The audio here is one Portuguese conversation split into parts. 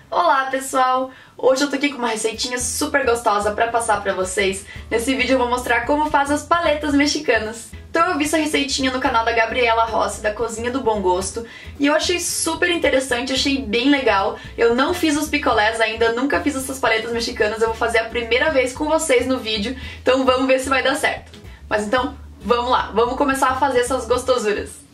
Olá pessoal! Hoje eu tô aqui com uma receitinha super gostosa pra passar pra vocês. Nesse vídeo eu vou mostrar como faz as paletas mexicanas. Então eu vi essa receitinha no canal da Gabriela Rossi, da Cozinha do Bom Gosto, e eu achei super interessante, achei bem legal. Eu não fiz os picolés ainda, nunca fiz essas paletas mexicanas, eu vou fazer a primeira vez com vocês no vídeo, então vamos ver se vai dar certo. Mas então, vamos lá, vamos começar a fazer essas gostosuras.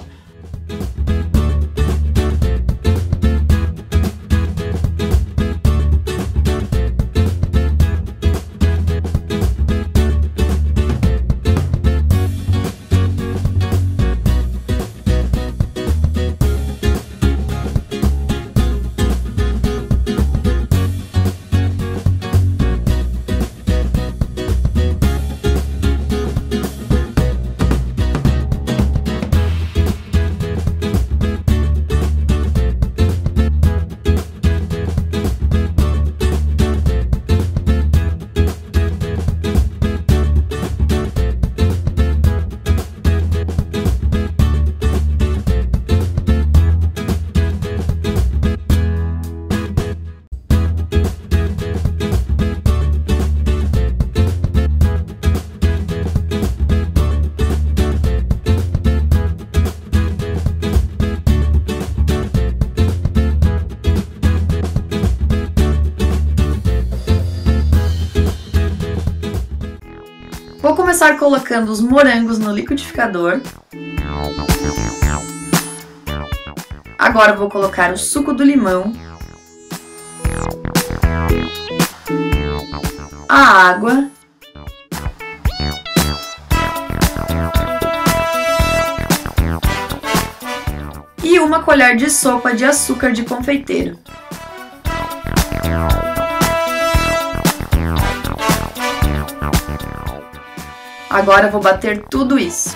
Vou começar colocando os morangos no liquidificador. Agora vou colocar o suco do limão, a água e uma colher de sopa de açúcar de confeiteiro. Agora vou bater tudo isso.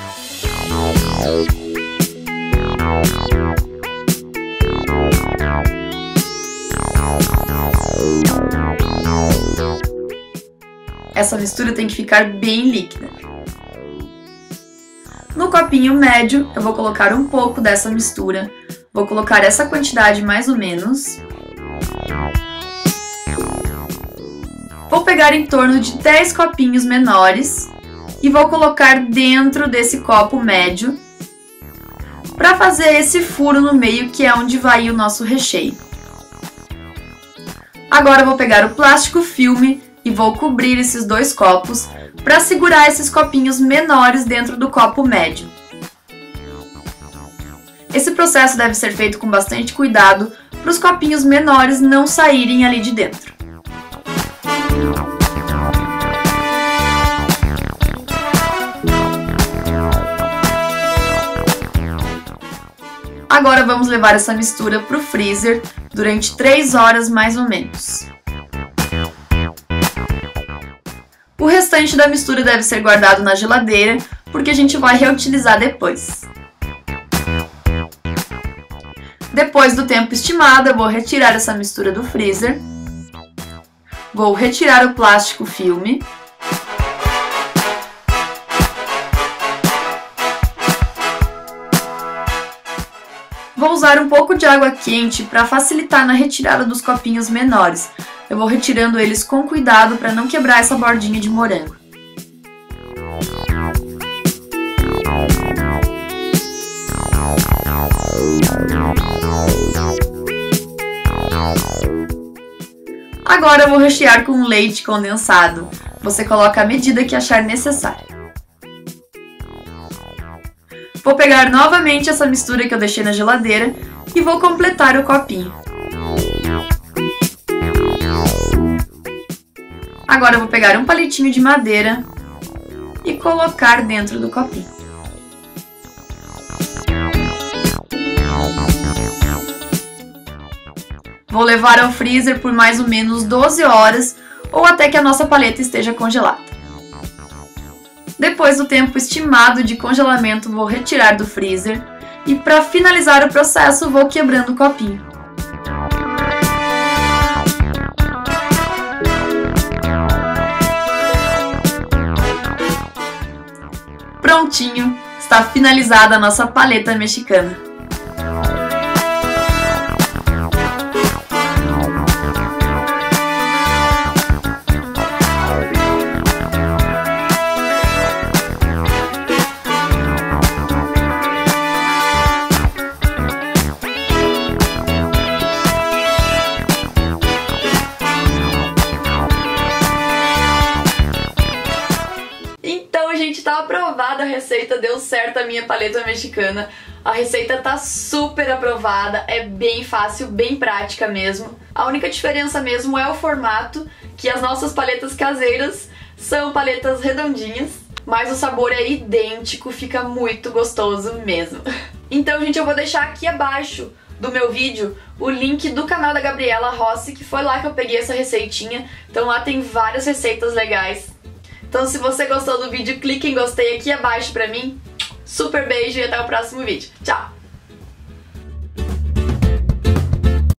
Essa mistura tem que ficar bem líquida. No copinho médio, eu vou colocar um pouco dessa mistura. Vou colocar essa quantidade mais ou menos. Vou pegar em torno de 10 copinhos menores e vou colocar dentro desse copo médio para fazer esse furo no meio, que é onde vai o nosso recheio. Agora eu vou pegar o plástico filme e vou cobrir esses dois copos para segurar esses copinhos menores dentro do copo médio. Esse processo deve ser feito com bastante cuidado para os copinhos menores não saírem ali de dentro. Agora vamos levar essa mistura para o freezer durante 3 horas mais ou menos. O restante da mistura deve ser guardado na geladeira, porque a gente vai reutilizar depois. Depois do tempo estimado, eu vou retirar essa mistura do freezer. Vou retirar o plástico filme. Vou usar um pouco de água quente para facilitar na retirada dos copinhos menores. Eu vou retirando eles com cuidado para não quebrar essa bordinha de morango. Agora eu vou rechear com leite condensado. Você coloca a medida que achar necessária. Vou pegar novamente essa mistura que eu deixei na geladeira e vou completar o copinho. Agora eu vou pegar um palitinho de madeira e colocar dentro do copinho. Vou levar ao freezer por mais ou menos 12 horas ou até que a nossa paleta esteja congelada. Depois do tempo estimado de congelamento, vou retirar do freezer e para finalizar o processo, vou quebrando o copinho. Prontinho! Está finalizada a nossa paleta mexicana. receita, deu certo a minha paleta mexicana. A receita tá super aprovada, é bem fácil, bem prática mesmo. A única diferença mesmo é o formato, que as nossas paletas caseiras são paletas redondinhas, mas o sabor é idêntico, fica muito gostoso mesmo. Então, gente, eu vou deixar aqui abaixo do meu vídeo o link do canal da Gabriela Rossi, que foi lá que eu peguei essa receitinha. Então lá tem várias receitas legais. Então se você gostou do vídeo, clique em gostei aqui abaixo pra mim. Super beijo e até o próximo vídeo. Tchau!